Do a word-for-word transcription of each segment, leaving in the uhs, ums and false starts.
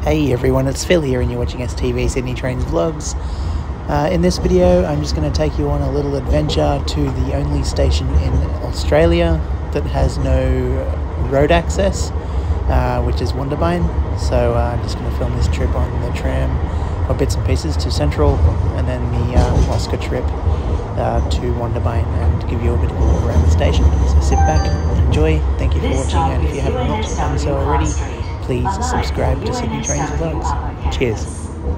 Hey everyone, it's Phil here and you're watching S T V Sydney Trains Vlogs. Uh, in this video I'm just going to take you on a little adventure to the only station in Australia that has no road access, uh, which is Wondabyne. So uh, I'm just going to film this trip on the tram, or bits and pieces, to Central, and then the uh, Oscar trip uh, to Wondabyne, and give you a bit of a walk around the station. So sit back, enjoy, thank you for watching, and if you haven't not done so already, please subscribe to Sydney Trains Vlogs. Cheers.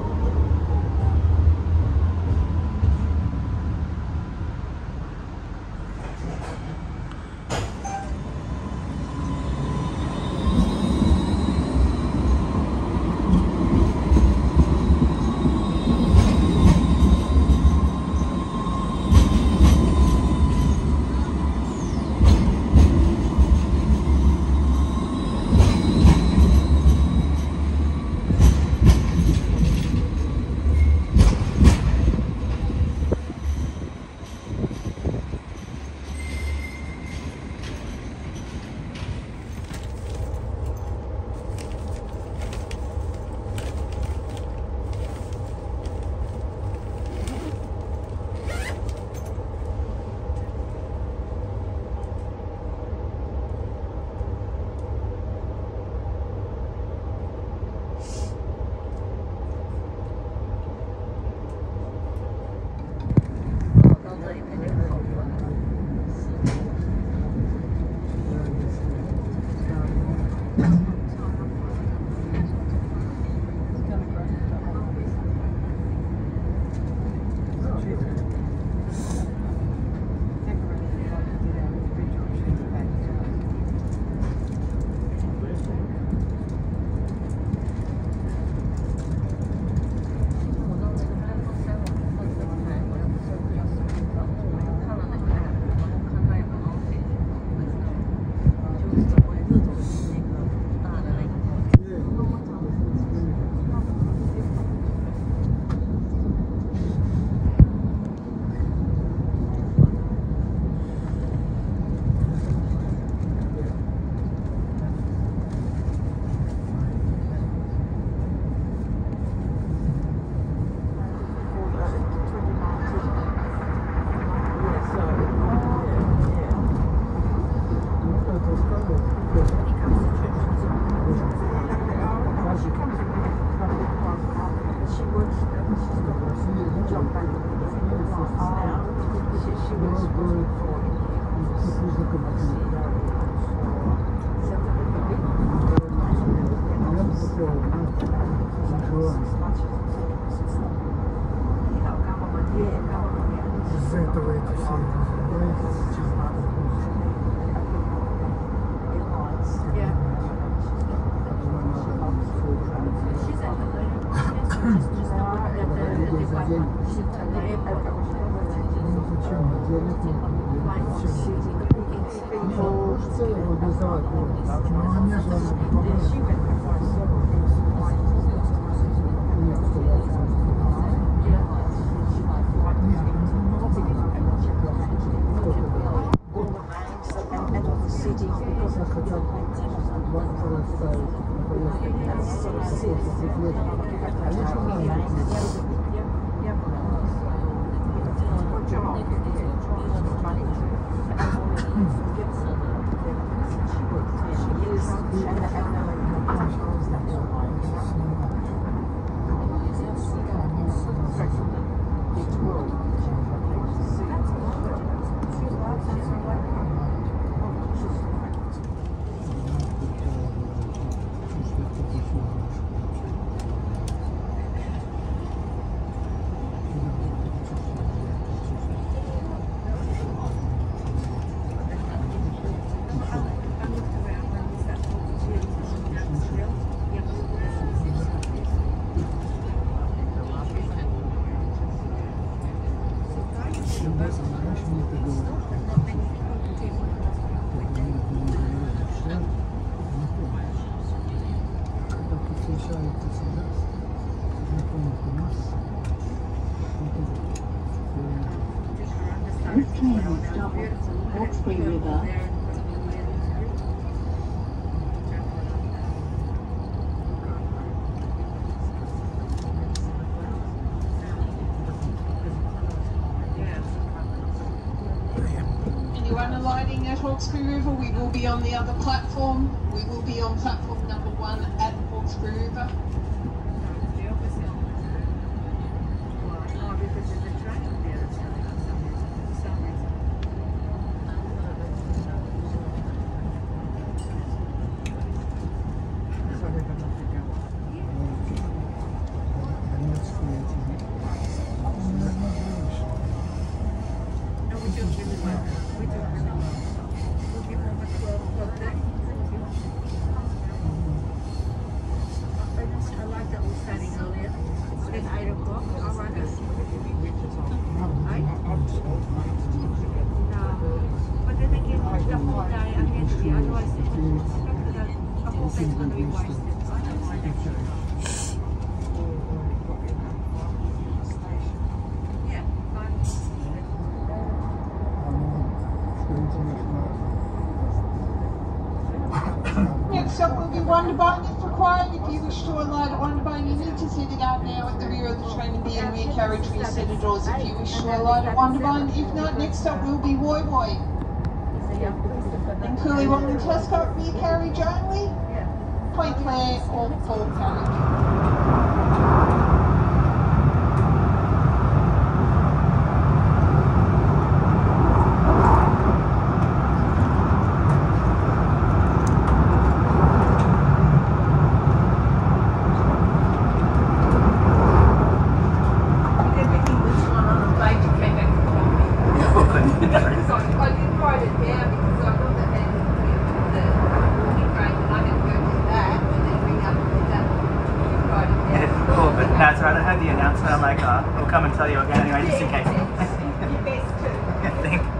This train will stop at Hawkesbury River. done alighting at Hawkesbury River, we will be on the other platform. We will be on platform number one at Hawkesbury River. Next up will be Wonderbone if required. If you wish to alight at Wonderbone, you need to see the guard now at the rear of the train and be in rear carriage rear centre doors if you wish to alight at Wonderbone. If not, next up will be Woy Woy. And Cooley Wong and Tescott, rear carriage only. Point Clare or forward carriage. That's right, I heard the announcement. I'm like, oh, I'll come and tell you again anyway, just in case. Thank you.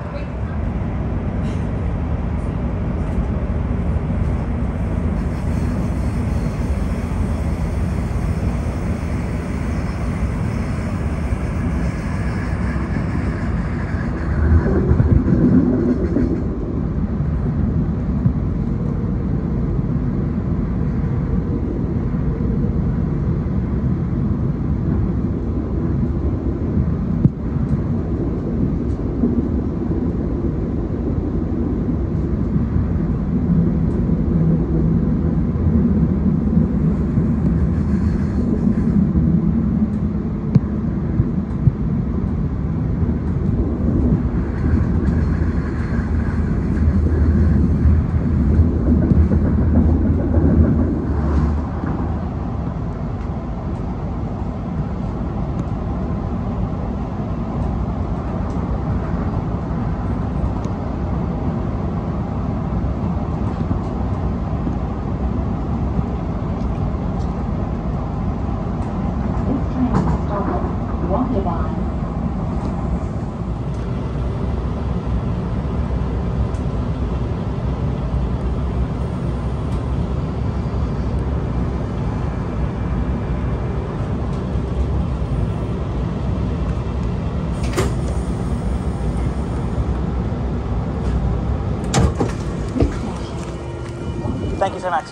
Thank you so much.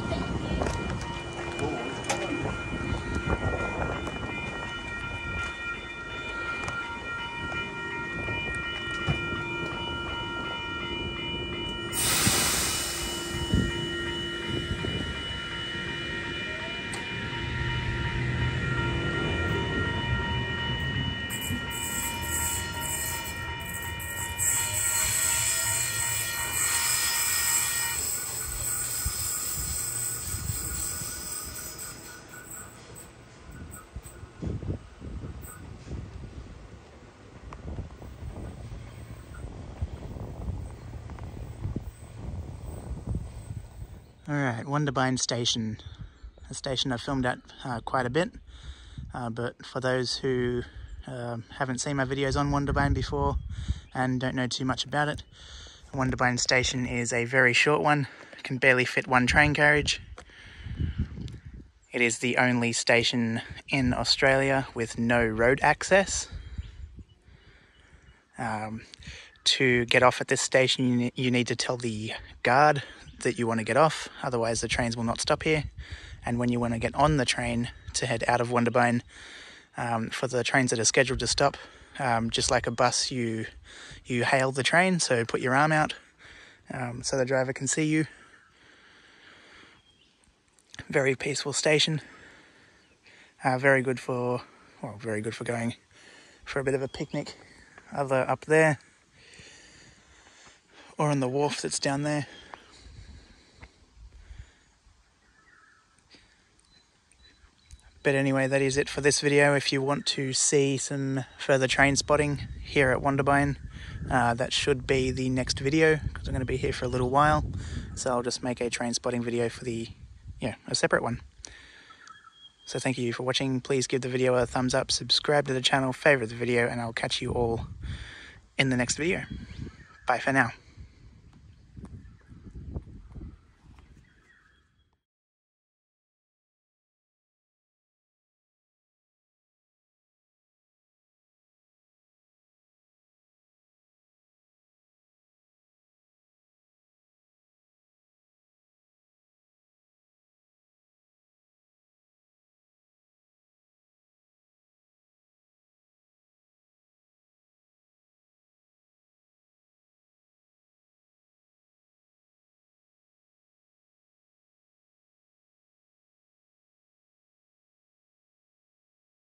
Alright, Wonderbone Station, a station I've filmed at uh, quite a bit, uh, but for those who uh, haven't seen my videos on Wonderbone before and don't know too much about it, Wonderbone Station is a very short one, it can barely fit one train carriage. It is the only station in Australia with no road access. Um, to get off at this station, you, you need to tell the guard that you want to get off, otherwise the trains will not stop here. And when you want to get on the train to head out of Wonderbone, um, for the trains that are scheduled to stop, um, just like a bus, you you hail the train, so put your arm out um, so the driver can see you. Very peaceful station. Uh, very good for, well, very good for going for a bit of a picnic, either up there or on the wharf that's down there. But anyway, that is it for this video. If you want to see some further train spotting here at Wondabyne, uh, that should be the next video, because I'm going to be here for a little while. So I'll just make a train spotting video for the, yeah, a separate one. So thank you for watching. Please give the video a thumbs up, subscribe to the channel, favourite the video, and I'll catch you all in the next video. Bye for now.